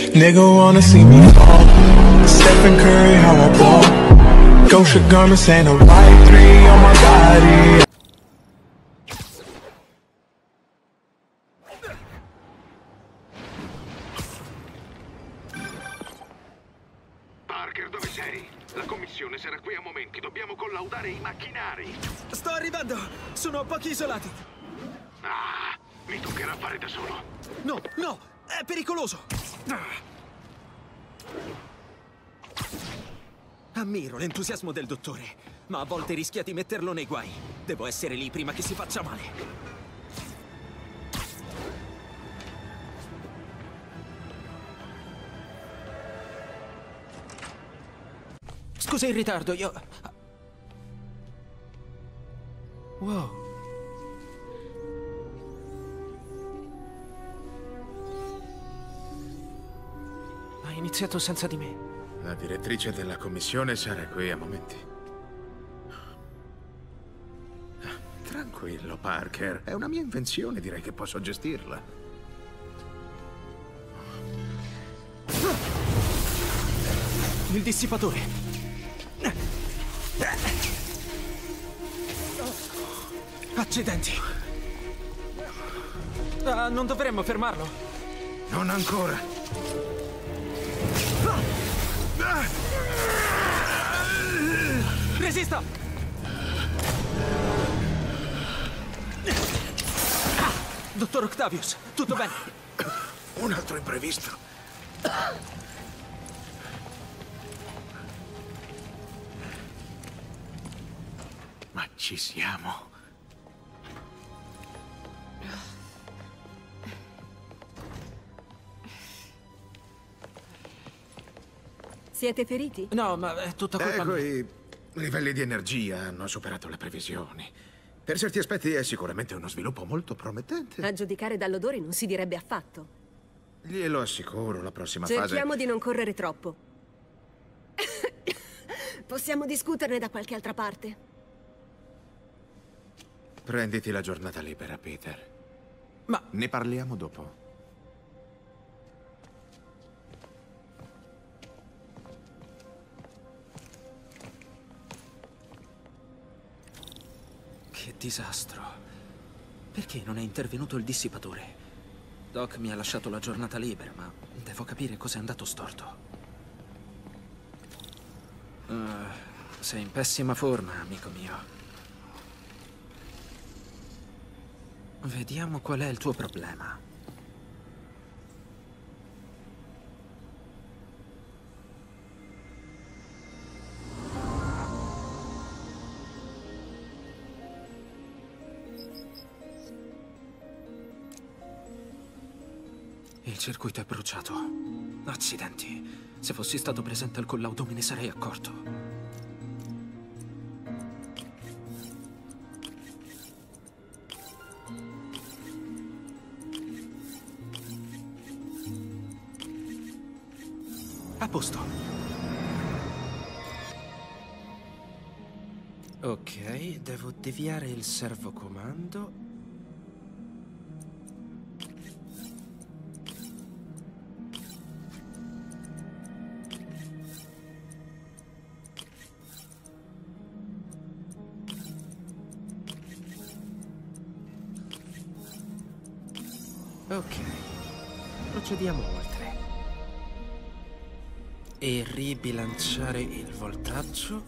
Nigga wanna see me fall. Stephen Curry, how I ball. Gosha garments and a white three on my body. Parker, dove sei? La commissione sarà qui a momenti. Dobbiamo collaudare i macchinari. Sto arrivando! Sono pochi isolati. Ah, mi toccherà fare da solo. No, no! È pericoloso! Ammiro l'entusiasmo del dottore, ma a volte rischia di metterlo nei guai. Devo essere lì prima che si faccia male. Scusa il ritardo, io... Wow. Ha iniziato senza di me. La direttrice della commissione sarà qui a momenti. Tranquillo, Parker. È una mia invenzione, direi che posso gestirla. Il dissipatore. Accidenti. Non dovremmo fermarlo. Non ancora. Resista! Dottor Octavius, tutto bene? Un altro imprevisto. Ma ci siamo. Siete feriti? No, ma è tutta colpa mia. I livelli di energia hanno superato le previsioni. Per certi aspetti è sicuramente uno sviluppo molto promettente. A giudicare dall'odore non si direbbe affatto. Glielo assicuro, la prossima fase... Cerchiamo di non correre troppo. Possiamo discuterne da qualche altra parte. Prenditi la giornata libera, Peter. Ma... Ne parliamo dopo. Che disastro. Perché non è intervenuto il dissipatore? Doc mi ha lasciato la giornata libera, ma devo capire cosa è andato storto. Sei in pessima forma, amico mio. Vediamo qual è il tuo problema. Il circuito è bruciato. Accidenti. Se fossi stato presente al collaudo me ne sarei accorto. A posto. Ok, devo deviare il servocomando. Ok, procediamo oltre. E ribilanciare il voltaggio.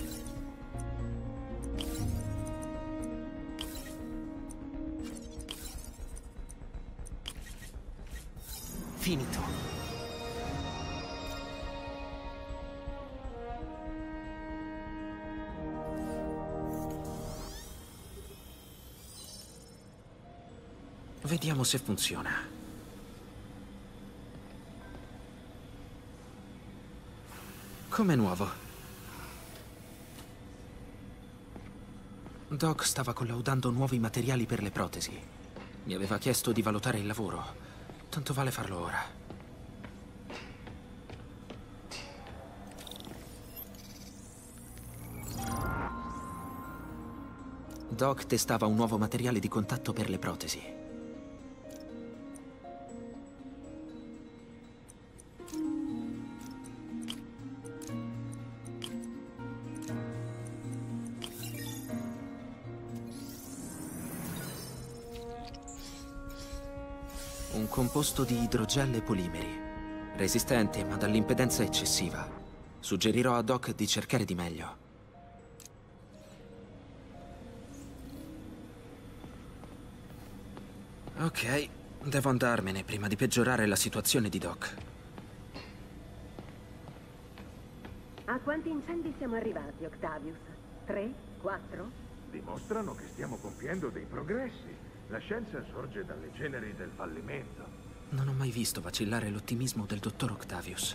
Finito. Vediamo se funziona. Come nuovo. Doc stava collaudando nuovi materiali per le protesi. Mi aveva chiesto di valutare il lavoro. Tanto vale farlo ora. Doc testava un nuovo materiale di contatto per le protesi. composto di idrogel e polimeri. Resistente, ma dall'impedenza eccessiva. Suggerirò a Doc di cercare di meglio. Ok, devo andarmene prima di peggiorare la situazione di Doc. A quanti incendi siamo arrivati, Octavius? 3? 4? Dimostrano che stiamo compiendo dei progressi. La scienza sorge dalle ceneri del fallimento. Non ho mai visto vacillare l'ottimismo del dottor Octavius.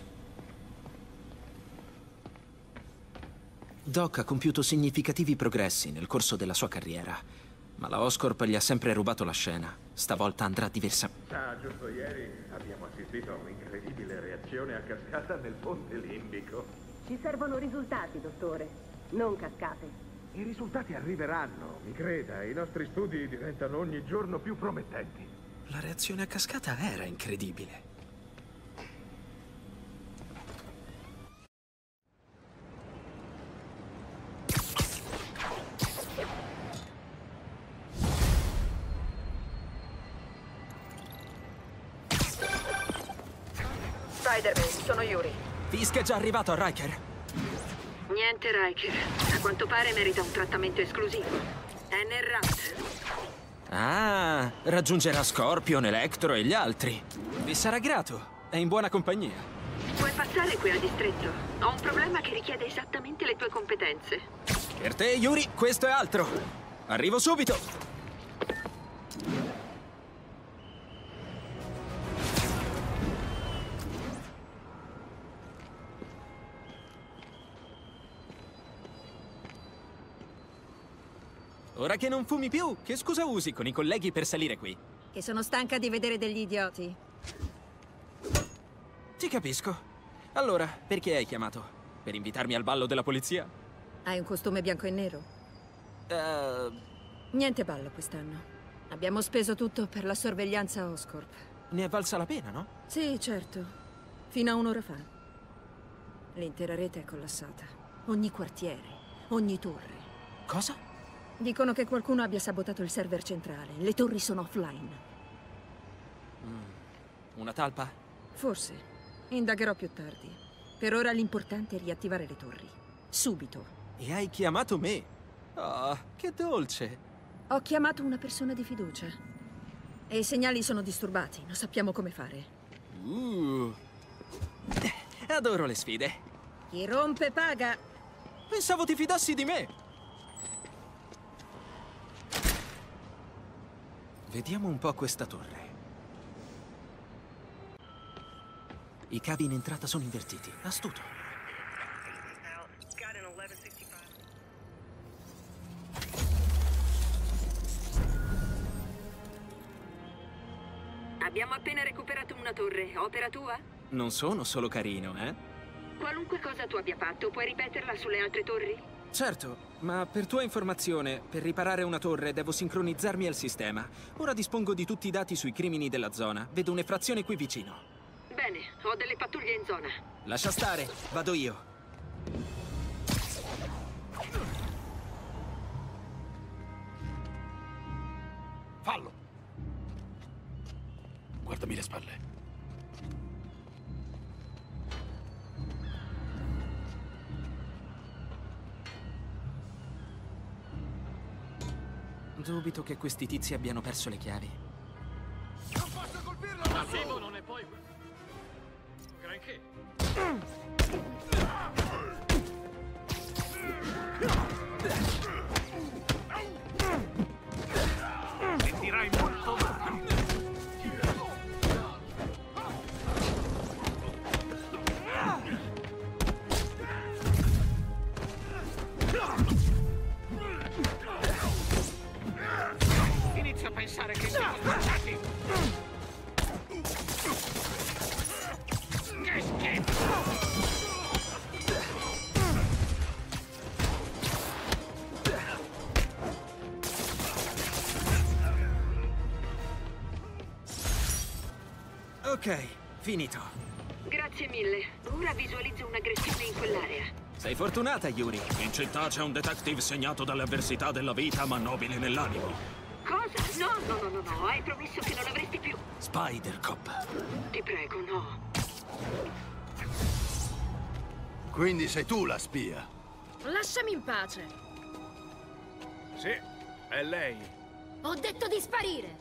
Doc ha compiuto significativi progressi nel corso della sua carriera, ma la Oscorp gli ha sempre rubato la scena. Stavolta andrà diversamente. Giusto ieri abbiamo assistito a un'incredibile reazione a cascata nel ponte limbico. Ci servono risultati, dottore, non cascate. I risultati arriveranno, mi creda. I nostri studi diventano ogni giorno più promettenti. La reazione a cascata era incredibile. Spider-Man, sono Yuri. Fisk è già arrivato a Riker. Niente, Riker. A quanto pare merita un trattamento esclusivo. È nel rat. Ah, raggiungerà Scorpion, Electro e gli altri. Vi sarà grato. È in buona compagnia. Puoi passare qui al distretto. Ho un problema che richiede esattamente le tue competenze. Per te, Yuri, questo è altro. Arrivo subito. Ora che non fumi più, che scusa usi con i colleghi per salire qui? Che sono stanca di vedere degli idioti. Ti capisco. Allora, perché hai chiamato? Per invitarmi al ballo della polizia? Hai un costume bianco e nero? Niente ballo quest'anno. Abbiamo speso tutto per la sorveglianza Oscorp. Ne è valsa la pena, no? Sì, certo. Fino a un'ora fa. L'intera rete è collassata. Ogni quartiere, ogni torre. Cosa? Dicono che qualcuno abbia sabotato il server centrale. Le torri sono offline. Una talpa? Forse. Indagherò più tardi. Per ora l'importante è riattivare le torri. Subito. E hai chiamato me? Oh, che dolce. Ho chiamato una persona di fiducia. E i segnali sono disturbati. Non sappiamo come fare. Adoro le sfide. Chi rompe paga. Pensavo ti fidassi di me. Vediamo un po' questa torre. I cavi in entrata sono invertiti. Astuto. Abbiamo appena recuperato una torre. Opera tua? Non sono solo carino, eh? Qualunque cosa tu abbia fatto, puoi ripeterla sulle altre torri? Certo, ma per tua informazione, per riparare una torre devo sincronizzarmi al sistema. Ora dispongo di tutti i dati sui crimini della zona. Vedo un'effrazione qui vicino. Bene, ho delle pattuglie in zona. Lascia stare, vado io. Fallo! Guardami le spalle. Dubito che questi tizi abbiano perso le chiavi. Non posso colpirlo! Massivo non è poi... granché. Sentirai molto male. Inizio a pensare che siamo sbagliati. Che schifo! Ok, finito. Grazie mille. Ora visualizzo un'aggressione in quell'area. Sei fortunata, Yuri. In città c'è un detective segnato dalle avversità della vita, ma nobile nell'animo. Cosa? No, hai promesso che non l'avresti più. Spider-Cop. Ti prego, no. Quindi sei tu la spia? Lasciami in pace. Sì, è lei. Ho detto di sparire.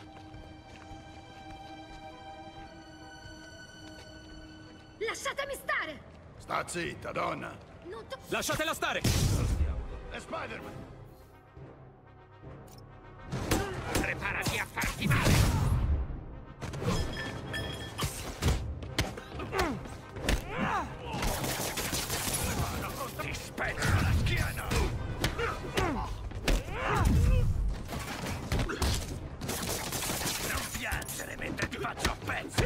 Lasciatemi stare. Sta zitta, donna. Non to- Lasciatela stare! È Spider-Man. Preparati a farti male. Ti spezzo la schiena. Non piangere mentre ti faccio a pezzi.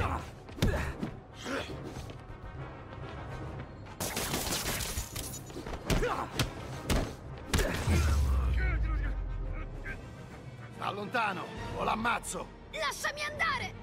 Sta lontano o l'ammazzo. Lasciami andare.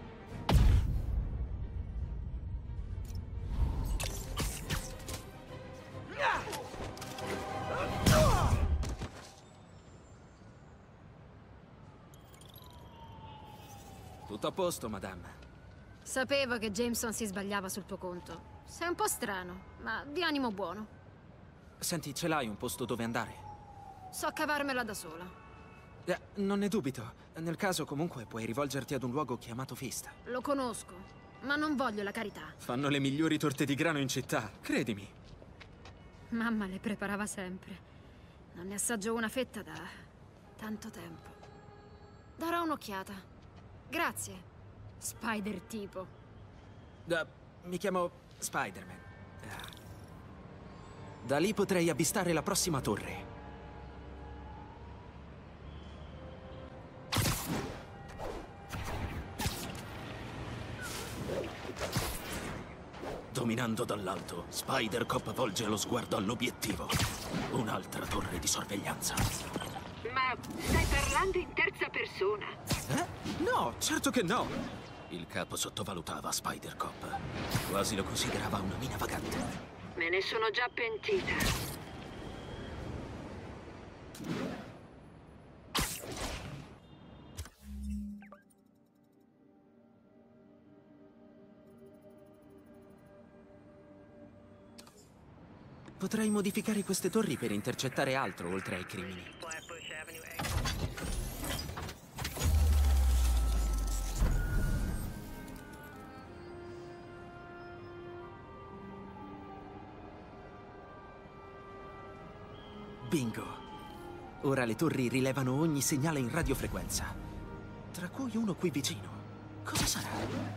Tutto a posto, madame. Sapevo che Jameson si sbagliava sul tuo conto. Sei un po' strano, ma di animo buono. Senti, ce l'hai un posto dove andare? So cavarmela da sola. Non ne dubito. Nel caso, comunque, puoi rivolgerti ad un luogo chiamato Fist. Lo conosco, ma non voglio la carità. Fanno le migliori torte di grano in città, credimi. Mamma le preparava sempre. Non ne assaggio una fetta da tanto tempo. Darò un'occhiata. Grazie, Spider tipo. Mi chiamo Spider-Man. Da lì potrei avvistare la prossima torre. Dominando dall'alto, Spider-Cop volge lo sguardo all'obiettivo. Un'altra torre di sorveglianza. Ma stai parlando in terza persona. No, certo che no! Il capo sottovalutava Spider-Cop. Quasi lo considerava una mina vagante. Me ne sono già pentita. Potrei modificare queste torri per intercettare altro oltre ai crimini. Bingo! Ora le torri rilevano ogni segnale in radiofrequenza, tra cui uno qui vicino. Cosa sarà?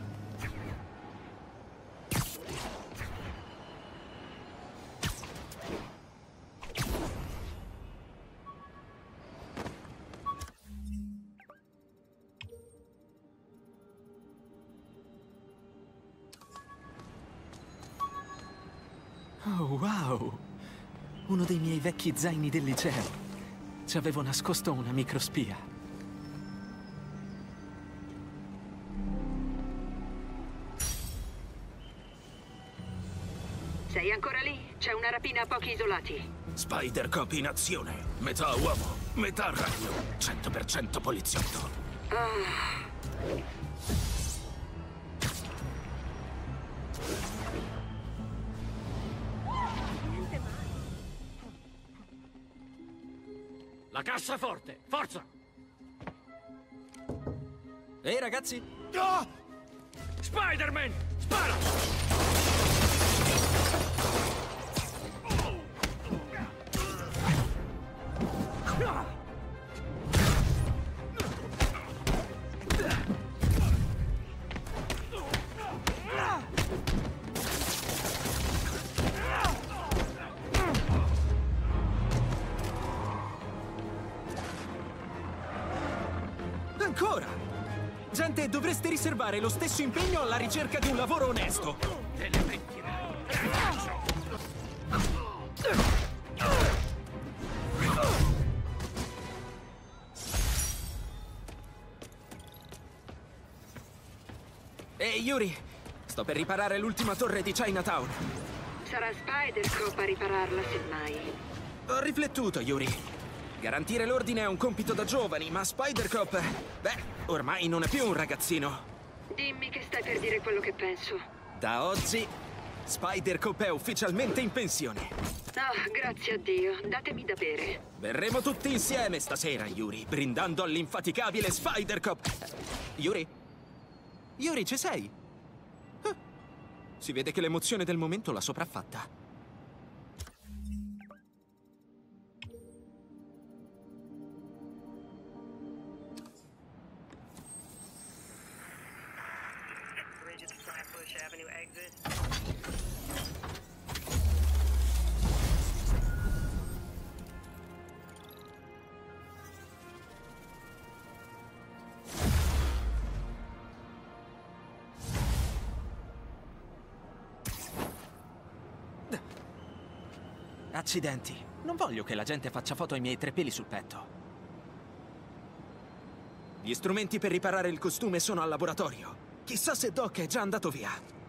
Oh, wow! Uno dei miei vecchi zaini del liceo. Ci avevo nascosto una microspia. Sei ancora lì? C'è una rapina a pochi isolati. Spider-Cop in azione. Metà uomo, metà ragno. 100% poliziotto. La cassaforte, forza! Ehi, ragazzi! Oh! Spider-Man, spara! Ancora! Gente, dovreste riservare lo stesso impegno alla ricerca di un lavoro onesto. Te ne pentirai. Ragazzo! Ehi, Yuri! Sto per riparare l'ultima torre di Chinatown. Sarà Spider-Cop a ripararla, semmai. Ho riflettuto, Yuri. Garantire l'ordine è un compito da giovani, ma Spider-Cop... Beh, ormai non è più un ragazzino. Dimmi che stai per dire quello che penso. Da oggi, Spider-Cop è ufficialmente in pensione. Ah, grazie a Dio. Datemi da bere. Berremo tutti insieme stasera, Yuri, brindando all'infaticabile Spider-Cop. Yuri? Yuri, ci sei? Si vede che l'emozione del momento l'ha sopraffatta. Accidenti. Non voglio che la gente faccia foto ai miei 3 peli sul petto. Gli strumenti per riparare il costume sono al laboratorio. Chissà se Doc è già andato via.